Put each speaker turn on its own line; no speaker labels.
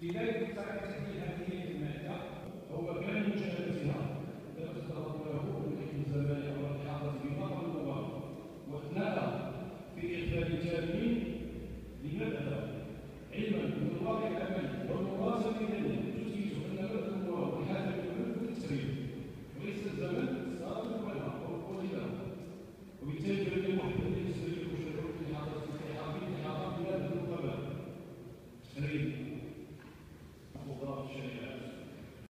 لذلك صار تحديد هذه المادة هو كان مشاهدتها التي تتطلب له من حيث الزمان او الحافظ بنظر النظام واثناء في إخبار التالمين لماذا علما بالواقع العملي والمواصل